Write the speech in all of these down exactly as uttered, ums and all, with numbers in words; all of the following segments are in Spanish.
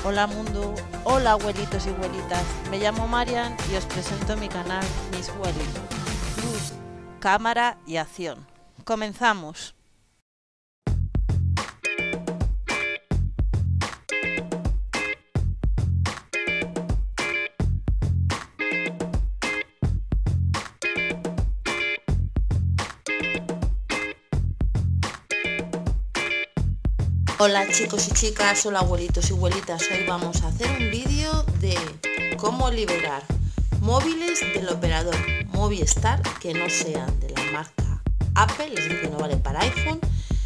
Hola mundo, hola abuelitos y abuelitas, me llamo Marian y os presento mi canal Miss Welly. Luz, cámara y acción. ¡Comenzamos! Hola chicos y chicas, hola abuelitos y abuelitas, hoy vamos a hacer un vídeo de cómo liberar móviles del operador Movistar que no sean de la marca Apple, es decir, que no vale para iPhone,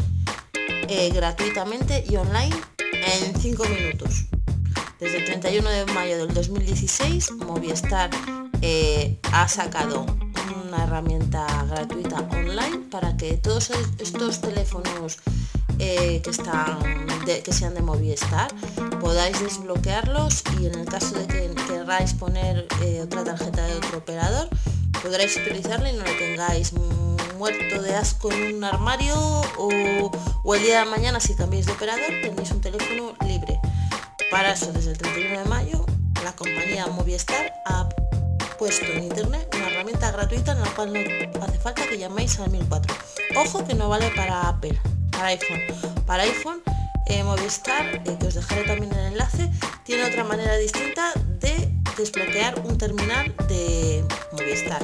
eh, gratuitamente y online en cinco minutos. Desde el treinta y uno de mayo del dos mil dieciséis, Movistar eh, ha sacado una herramienta gratuita online para que todos estos teléfonos Eh, que, están de, que sean de Movistar podáis desbloquearlos, y en el caso de que queráis poner eh, otra tarjeta de otro operador podréis utilizarla y no lo tengáis muerto de asco en un armario, o, o el día de mañana, si cambiáis de operador, tenéis un teléfono libre. Para eso, desde el treinta y uno de mayo, la compañía Movistar ha puesto en internet una herramienta gratuita en la cual no hace falta que llaméis al mil cuatro. Ojo que no vale para Apple, para iPhone. Para iPhone, eh, Movistar, eh, que os dejaré también el enlace, tiene otra manera distinta de desbloquear un terminal de Movistar.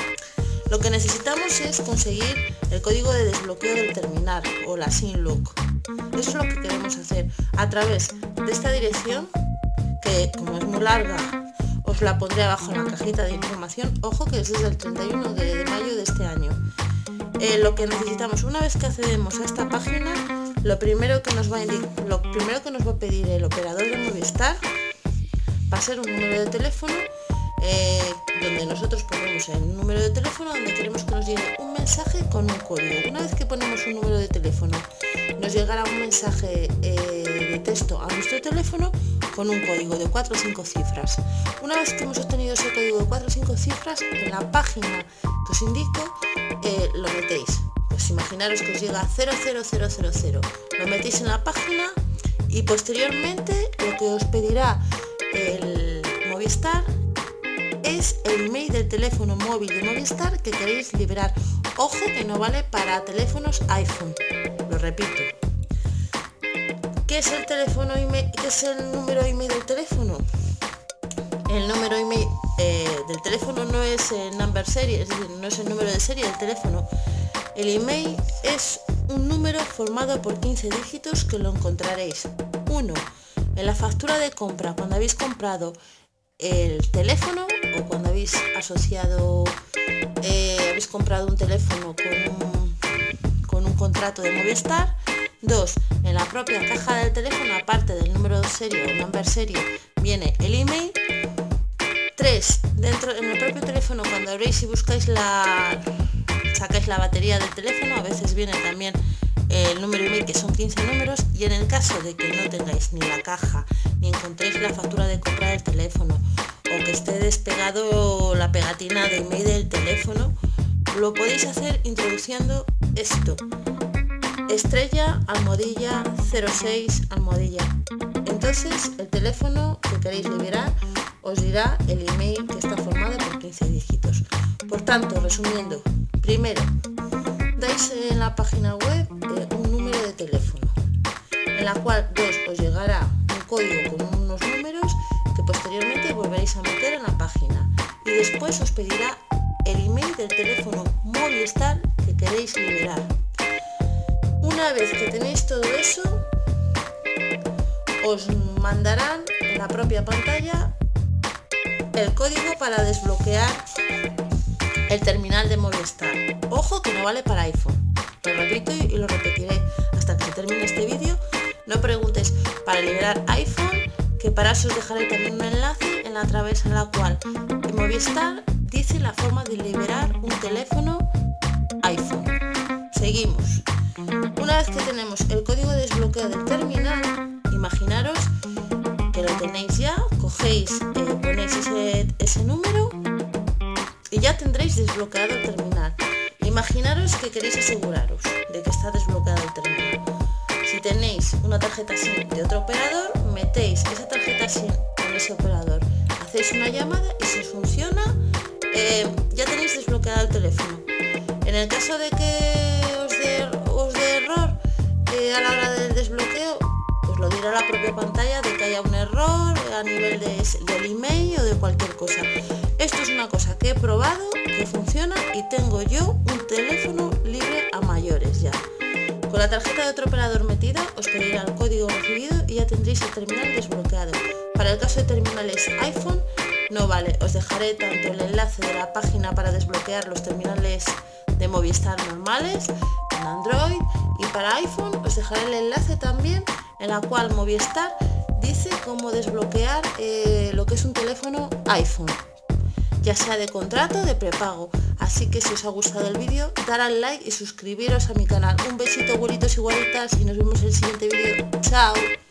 Lo que necesitamos es conseguir el código de desbloqueo del terminal, o la SIM lock. Eso es lo que queremos hacer a través de esta dirección, que como es muy larga os la pondré abajo en la cajita de información. Ojo que es desde el treinta y uno de mayo de este año. Eh, lo que necesitamos, una vez que accedemos a esta página, lo primero que nos va a indicar, lo primero que nos va a pedir el operador de Movistar va a ser un número de teléfono, eh, donde nosotros ponemos el número de teléfono donde queremos que nos llegue un mensaje con un código. Una vez que ponemos un número de teléfono, nos llegará un mensaje eh, de texto a nuestro teléfono con un código de cuatro o cinco cifras. Una vez que hemos obtenido ese código de cuatro o cinco cifras, en la página que os indico, eh, lo metéis. Pues imaginaros que os llega cero cero cero cero cero, lo metéis en la página, y posteriormente lo que os pedirá el Movistar es el email del teléfono móvil de Movistar que queréis liberar. Ojo que no vale para teléfonos iPhone, lo repito. ¿Qué es el teléfono email? ¿Qué es el número email del teléfono? El número email eh, del teléfono no es el number serie, es decir, no es el número de serie del teléfono. El email es un número formado por quince dígitos que lo encontraréis. uno. En la factura de compra, cuando habéis comprado el teléfono, o cuando habéis asociado, eh, habéis comprado un teléfono con un, con un contrato de Movistar. dos. En la propia caja del teléfono, aparte del número de serie o number serie, viene el email. tres. Dentro, en el propio teléfono, cuando abréis y buscáis la... sacáis la batería del teléfono, a veces viene también el número email, que son quince números, y en el caso de que no tengáis ni la caja, ni encontréis la factura de compra del teléfono, o que esté despegado la pegatina de email del teléfono, lo podéis hacer introduciendo esto: estrella, almohadilla, cero seis, almohadilla. Entonces el teléfono que queréis liberar os dirá el email, que está formado por quince dígitos. Por tanto, resumiendo, primero dais en la página web eh, un número de teléfono, en la cual dos os llegará un código con unos números que posteriormente volveréis a meter en la página, y después os pedirá el email del teléfono Movistar que queréis liberar. Una vez que tenéis todo eso, os mandarán en la propia pantalla el código para desbloquear el terminal de Movistar. Ojo que no vale para iPhone, lo repito y lo repetiré hasta que se termine este vídeo. No preguntes para liberar iPhone, que para eso os dejaré también un enlace en la través en la cual Movistar dice la forma de liberar un teléfono iPhone. Seguimos. Una vez que tenemos el código de desbloqueo del terminal, imaginaros que lo tenéis ya, cogéis, eh, ponéis ese, ese número y ya tendréis desbloqueado el terminal. Imaginaros que queréis aseguraros de que está desbloqueado el terminal. Si tenéis una tarjeta SIM de otro operador, metéis esa tarjeta SIM en ese operador, hacéis una llamada y si funciona, eh, ya tenéis desbloqueado el teléfono. En el caso de que os dé, os dé error eh, a la hora del desbloqueo, os lo dirá la propia pantalla de que haya un error a nivel de, del email o de cualquier cosa. Esto es una cosa que he probado, que funciona y tengo yo un teléfono libre a mayores ya. Con la tarjeta de otro operador metida os pedirá el código recibido y ya tendréis el terminal desbloqueado. Para el caso de terminales iPhone no vale, os dejaré tanto el enlace de la página para desbloquear los terminales de Movistar normales en Android y para iPhone os dejaré el enlace también en la cual Movistar dice cómo desbloquear eh, lo que es un teléfono iPhone, ya sea de contrato o de prepago. Así que si os ha gustado el vídeo, dar al like y suscribiros a mi canal. Un besito, abuelitos y abuelitas, y nos vemos en el siguiente vídeo. ¡Chao!